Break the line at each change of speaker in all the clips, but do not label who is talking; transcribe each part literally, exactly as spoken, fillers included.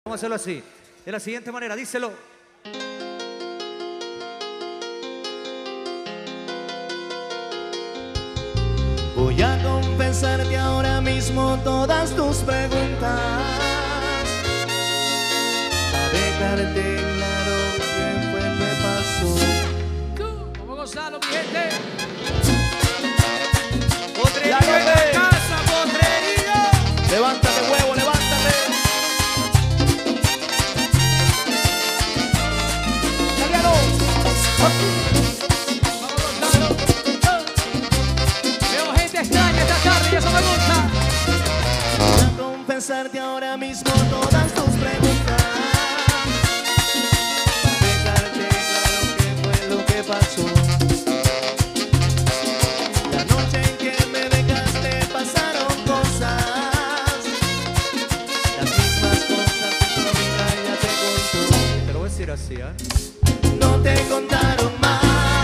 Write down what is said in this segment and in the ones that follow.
Vamos a hacerlo así, de la siguiente manera, díselo.
Voy a confesarte ahora mismo todas tus preguntas, a dejarte claro qué fue que pasó.
Vamos a gozarlo, mi gente.
¡Potrerío en la casa, potrerío! Levántate, huevo, levántate. ¡Saliano!
Extraña esta tarde y eso me gusta.
Voy a confesarte ahora mismo todas tus preguntas, dejarte claro qué fue lo que pasó. La noche en que me dejaste pasaron cosas, las mismas cosas que tu amiga ya te contó.
Te lo voy a decir así, ¿eh?
No te contaron más.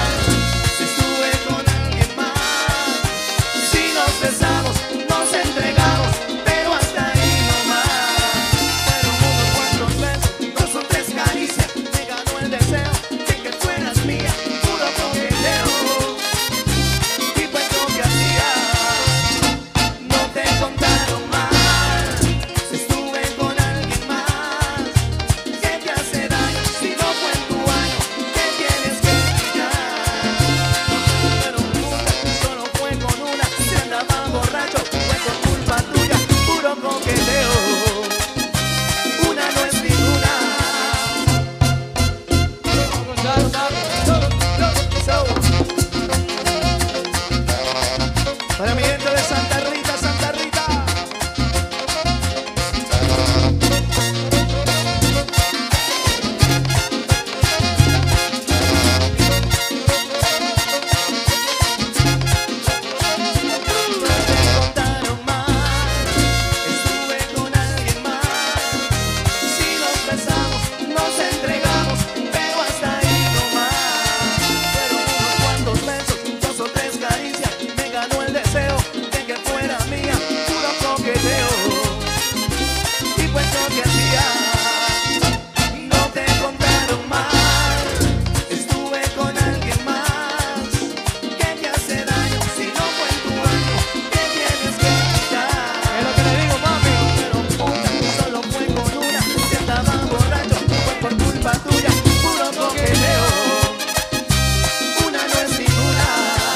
Para mi gente de Santa Rita, Santa Rita. No te contaron más, estuve con alguien más. Si nos besamos, nos entregamos, pero hasta ahí no más. Pero unos cuantos besos, dos o tres caricias, me ganó el deseo de que fuera mía, puro coqueteo. Y pues lo que hacía, no te contaron más. Estuve con alguien más. ¿Qué te hace daño si no fue en tu año? ¿Qué tienes que quitar?
Es lo que le digo, mami.
Pero puta, solo fue con una. Si andaba borracho, fue por culpa tuya, puro coqueteo. Una no es ninguna.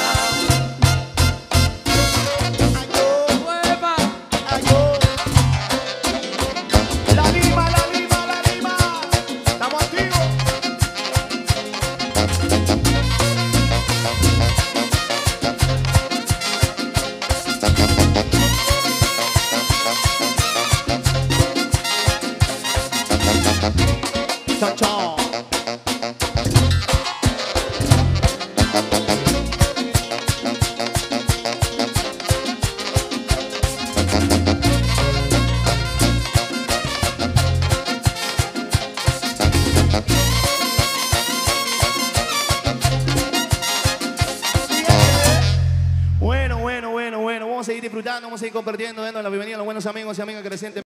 La lima, la lima, la lima. Estamos activos. Chao, chao. Bueno, bueno, bueno, bueno. Vamos a seguir disfrutando, vamos a seguir compartiendo, dando la bienvenida a los buenos amigos y amigas crecientes.